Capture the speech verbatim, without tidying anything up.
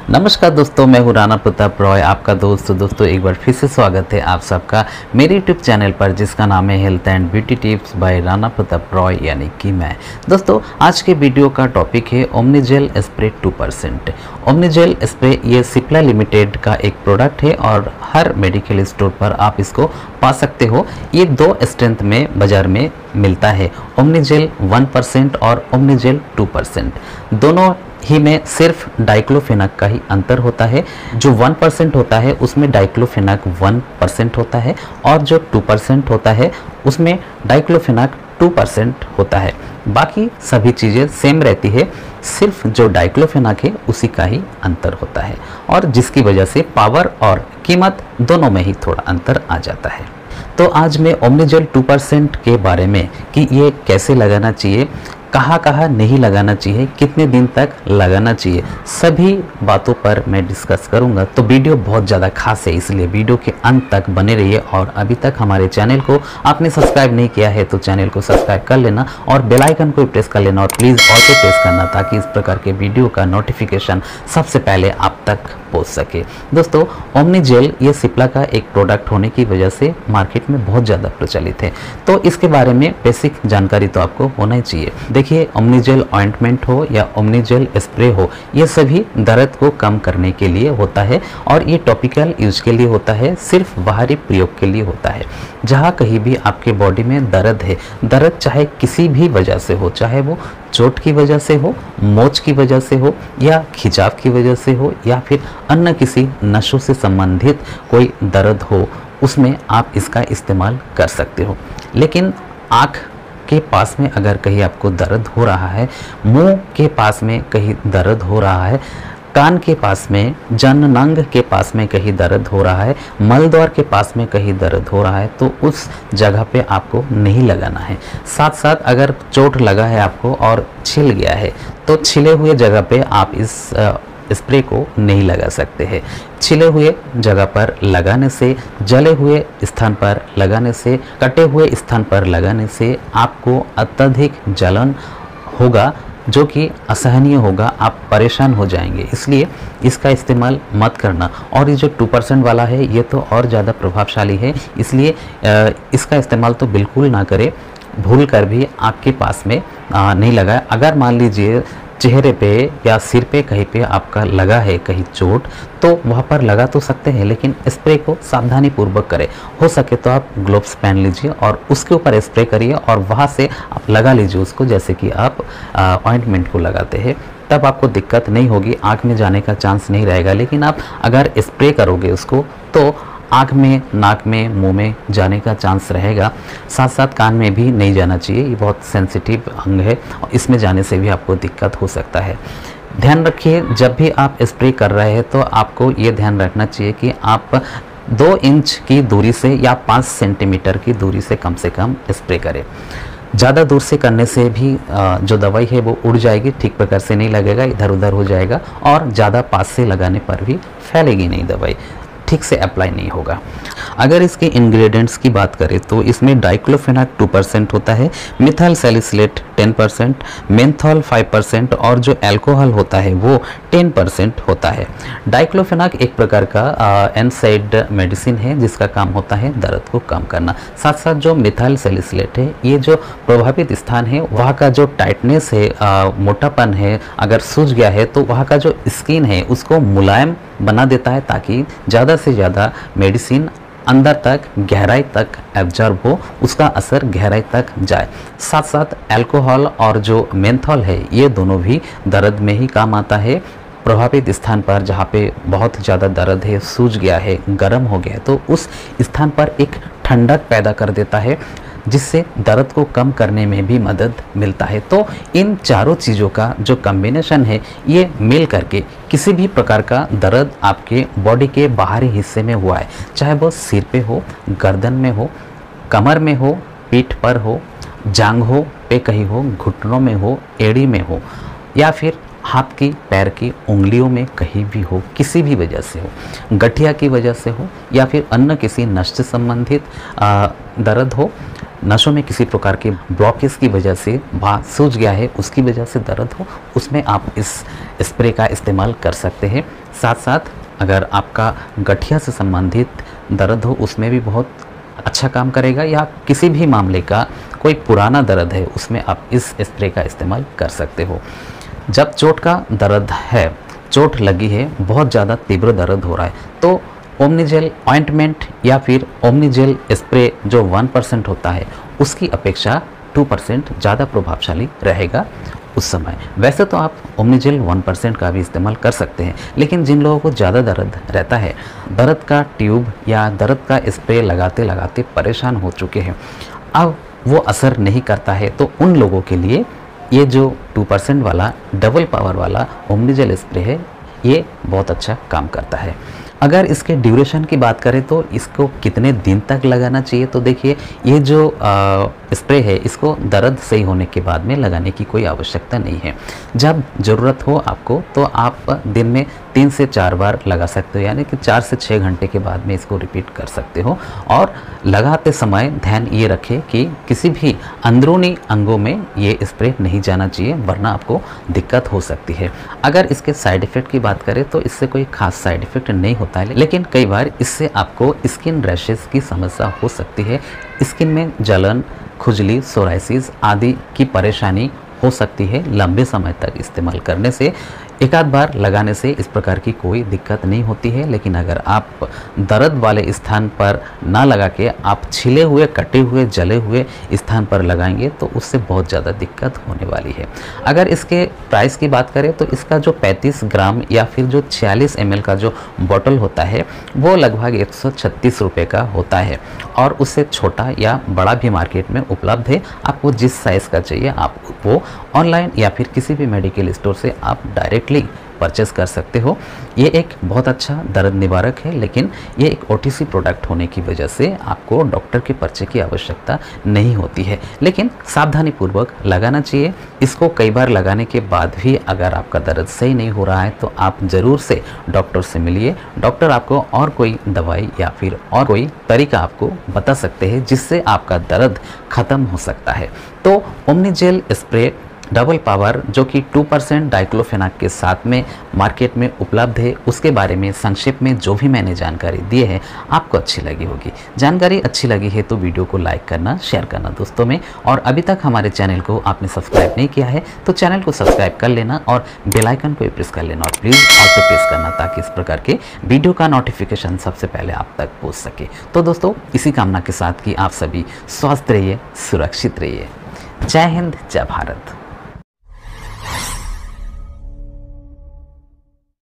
नमस्कार दोस्तों, मैं हूँ राणा प्रताप रॉय, आपका दोस्त। तो दोस्तों एक बार फिर से स्वागत है आप सबका मेरे यूट्यूब चैनल पर, जिसका नाम है health and beauty tips by Rana Pratap Roy, यानी कि मैं। दोस्तों आज के वीडियो का टॉपिक है Omnigel spray two percent. Omnigel spray ये सिप्ला लिमिटेड का एक प्रोडक्ट है और हर मेडिकल स्टोर पर आप इसको पा सकते हो। ये दो स्ट्रेंथ में बाज़ार में मिलता है, ओमनीजेल वन परसेंट और ओमनीजेल टू परसेंट। दोनों ही में सिर्फ डाइक्लोफेनाक का ही अंतर होता है। जो वन परसेंट होता है उसमें डाइक्लोफेनाक वन परसेंट होता है और जो टू परसेंट होता है उसमें डाइक्लोफेनाक टू परसेंट होता है। बाकी सभी चीज़ें सेम रहती है, सिर्फ जो डाइक्लोफेनाक है उसी का ही अंतर होता है और जिसकी वजह से पावर और कीमत दोनों में ही थोड़ा अंतर आ जाता है। तो आज मैं ओमनीजेल टू परसेंट के बारे में कि ये कैसे लगाना चाहिए, कहाँ कहाँ नहीं लगाना चाहिए, कितने दिन तक लगाना चाहिए, सभी बातों पर मैं डिस्कस करूंगा। तो वीडियो बहुत ज़्यादा खास है, इसलिए वीडियो के अंत तक बने रहिए। और अभी तक हमारे चैनल को आपने सब्सक्राइब नहीं किया है तो चैनल को सब्सक्राइब कर लेना और बेल आइकन को प्रेस कर लेना और प्लीज़ ऑल पे प्रेस करना, ताकि इस प्रकार के वीडियो का नोटिफिकेशन सबसे पहले आप तक पहुँच सके। दोस्तों ओमनीजेल ये सिप्ला का एक प्रोडक्ट होने की वजह से मार्केट में बहुत ज़्यादा प्रचलित है, तो इसके बारे में बेसिक जानकारी तो आपको होना ही चाहिए। देखिए, ओमनीजेल ऑइंटमेंट हो या ओमनीजेल स्प्रे हो, ये सभी दर्द को कम करने के लिए होता है और ये टॉपिकल यूज के लिए होता है, सिर्फ बाहरी प्रयोग के लिए होता है। जहाँ कहीं भी आपके बॉडी में दर्द है, दर्द चाहे किसी भी वजह से हो, चाहे वो चोट की वजह से हो, मोच की वजह से हो या खिंचाव की वजह से हो या फिर अन्य किसी नसों से संबंधित कोई दर्द हो, उसमें आप इसका इस्तेमाल कर सकते हो। लेकिन आँख के पास में अगर कहीं आपको दर्द हो रहा है, मुंह के पास में कहीं दर्द हो रहा है, कान के पास में, जननांग के पास में कहीं दर्द हो रहा है, मलद्वार के पास में कहीं दर्द हो रहा है, तो उस जगह पे आपको नहीं लगाना है। साथ साथ अगर चोट लगा है आपको और छिल गया है, तो छिले हुए जगह पे आप इस स्प्रे को नहीं लगा सकते हैं। छिले हुए जगह पर लगाने से, जले हुए स्थान पर लगाने से, कटे हुए स्थान पर लगाने से आपको अत्यधिक जलन होगा, जो कि असहनीय होगा, आप परेशान हो जाएंगे। इसलिए इसका इस्तेमाल मत करना। और ये जो टू परसेंट वाला है ये तो और ज़्यादा प्रभावशाली है, इसलिए इसका इस्तेमाल तो बिल्कुल ना करें। भूल कर भी आँख के पास में नहीं लगाए। अगर मान लीजिए चेहरे पे या सिर पे कहीं पे आपका लगा है कहीं चोट, तो वहाँ पर लगा तो सकते हैं, लेकिन स्प्रे को सावधानी पूर्वक करें। हो सके तो आप ग्लोव्स पहन लीजिए और उसके ऊपर स्प्रे करिए और वहाँ से आप लगा लीजिए उसको, जैसे कि आप ऑइंटमेंट को लगाते हैं। तब आपको दिक्कत नहीं होगी, आँख में जाने का चांस नहीं रहेगा। लेकिन आप अगर स्प्रे करोगे उसको तो आँख में, नाक में, मुंह में जाने का चांस रहेगा। साथ साथ कान में भी नहीं जाना चाहिए, ये बहुत सेंसिटिव अंग है और इसमें जाने से भी आपको दिक्कत हो सकता है। ध्यान रखिए, जब भी आप स्प्रे कर रहे हैं तो आपको ये ध्यान रखना चाहिए कि आप दो इंच की दूरी से या पाँच सेंटीमीटर की दूरी से कम से कम स्प्रे करें। ज़्यादा दूर से करने से भी जो दवाई है वो उड़ जाएगी, ठीक प्रकार से नहीं लगेगा, इधर उधर हो जाएगा और ज़्यादा पास से लगाने पर भी फैलेगी नहीं दवाई, ठीक से अप्लाई नहीं होगा। अगर इसके इंग्रेडिएंट्स की बात करें तो इसमें डाइक्लोफेनाक टू परसेंट होता है, methyl salicylate ten percent, menthol five percent और जो अल्कोहल होता है वो टेन परसेंट होता है। डाइक्लोफेनाक एक प्रकार का एनसाइड मेडिसिन है जिसका काम होता है दर्द को कम करना। साथ साथ जो मिथाइल सैलिसिलेट है, ये जो प्रभावित स्थान है वहाँ का जो टाइटनेस है, आ, मोटापन है, अगर सूज गया है तो वहाँ का जो स्किन है उसको मुलायम बना देता है, ताकि ज़्यादा से ज़्यादा मेडिसिन अंदर तक, गहराई तक एब्जॉर्ब हो, उसका असर गहराई तक जाए। साथ साथ अल्कोहल और जो मेंथॉल है ये दोनों भी दर्द में ही काम आता है। प्रभावित स्थान पर जहाँ पे बहुत ज़्यादा दर्द है, सूज गया है, गर्म हो गया है, तो उस स्थान पर एक ठंडक पैदा कर देता है, जिससे दर्द को कम करने में भी मदद मिलता है। तो इन चारों चीज़ों का जो कॉम्बिनेशन है ये मिल करके किसी भी प्रकार का दर्द आपके बॉडी के बाहरी हिस्से में हुआ है, चाहे वो सिर पे हो, गर्दन में हो, कमर में हो, पीठ पर हो, जांघ हो पे कहीं हो, घुटनों में हो, एड़ी में हो या फिर हाथ की, पैर की उंगलियों में कहीं भी हो, किसी भी वजह से हो, गठिया की वजह से हो या फिर अन्य किसी नस से संबंधित दर्द हो, नसों में किसी प्रकार के ब्लॉकेज की वजह से वहाँ सूज गया है, उसकी वजह से दर्द हो, उसमें आप इस स्प्रे का इस्तेमाल कर सकते हैं। साथ साथ अगर आपका गठिया से संबंधित दर्द हो, उसमें भी बहुत अच्छा काम करेगा, या किसी भी मामले का कोई पुराना दर्द है उसमें आप इस स्प्रे का इस्तेमाल कर सकते हो। जब चोट का दर्द है, चोट लगी है, बहुत ज़्यादा तीव्र दर्द हो रहा है, तो ओमनीजेल ऑइंटमेंट या फिर ओमनीजेल स्प्रे जो वन परसेंट होता है उसकी अपेक्षा टू परसेंट ज़्यादा प्रभावशाली रहेगा उस समय। वैसे तो आप ओमनीजेल वन परसेंट का भी इस्तेमाल कर सकते हैं, लेकिन जिन लोगों को ज़्यादा दर्द रहता है, दर्द का ट्यूब या दर्द का स्प्रे लगाते लगाते परेशान हो चुके हैं, अब वो असर नहीं करता है, तो उन लोगों के लिए ये जो टू परसेंट वाला डबल पावर वाला ओमनीजेल स्प्रे है, ये बहुत अच्छा काम करता है। अगर इसके ड्यूरेशन की बात करें तो इसको कितने दिन तक लगाना चाहिए, तो देखिए ये जो आ, स्प्रे है इसको दर्द सही होने के बाद में लगाने की कोई आवश्यकता नहीं है। जब ज़रूरत हो आपको तो आप दिन में तीन से चार बार लगा सकते हो, यानी कि चार से छः घंटे के बाद में इसको रिपीट कर सकते हो। और लगाते समय ध्यान ये रखें कि किसी भी अंदरूनी अंगों में ये स्प्रे नहीं जाना चाहिए, वरना आपको दिक्कत हो सकती है। अगर इसके साइड इफ़ेक्ट की बात करें तो इससे कोई खास साइड इफ़ेक्ट नहीं होता है, लेकिन कई बार इससे आपको स्किन रैशेस की समस्या हो सकती है। स्किन में जलन, खुजली, सोराइसिस आदि की परेशानी हो सकती है। लंबे समय तक इस्तेमाल करने से, एक आध बार लगाने से इस प्रकार की कोई दिक्कत नहीं होती है, लेकिन अगर आप दर्द वाले स्थान पर ना लगा के आप छिले हुए, कटे हुए, जले हुए स्थान पर लगाएंगे तो उससे बहुत ज़्यादा दिक्कत होने वाली है। अगर इसके प्राइस की बात करें तो इसका जो पैंतीस ग्राम या फिर जो छियालीस एम एल का जो बॉटल होता है वो लगभग एक सौ छत्तीस रुपये का होता है, और उससे छोटा या बड़ा भी मार्केट में उपलब्ध है। आपको जिस साइज़ का चाहिए आप वो ऑनलाइन या फिर किसी भी मेडिकल स्टोर से आप डायरेक्टली परचेस कर सकते हो। ये एक बहुत अच्छा दर्द निवारक है, लेकिन ये एक ओटीसी प्रोडक्ट होने की वजह से आपको डॉक्टर के पर्चे की आवश्यकता नहीं होती है, लेकिन सावधानी पूर्वक लगाना चाहिए। इसको कई बार लगाने के बाद भी अगर आपका दर्द सही नहीं हो रहा है तो आप ज़रूर से डॉक्टर से मिलिए। डॉक्टर आपको और कोई दवाई या फिर और कोई तरीका आपको बता सकते हैं जिससे आपका दर्द ख़त्म हो सकता है। तो ओमनीजेल स्प्रे डबल पावर जो कि टू परसेंट डाइक्लोफेनाक के साथ में मार्केट में उपलब्ध है, उसके बारे में संक्षेप में जो भी मैंने जानकारी दी है आपको अच्छी लगी होगी। जानकारी अच्छी लगी है तो वीडियो को लाइक करना, शेयर करना दोस्तों में, और अभी तक हमारे चैनल को आपने सब्सक्राइब नहीं किया है तो चैनल को सब्सक्राइब कर लेना और बेल आइकन को प्रेस कर लेना, और प्लीज़ ऑल पे प्रेस करना ताकि इस प्रकार के वीडियो का नोटिफिकेशन सबसे पहले आप तक पहुँच सके। तो दोस्तों इसी कामना के साथ कि आप सभी स्वस्थ रहिए, सुरक्षित रहिए। जय हिंद, जय भारत।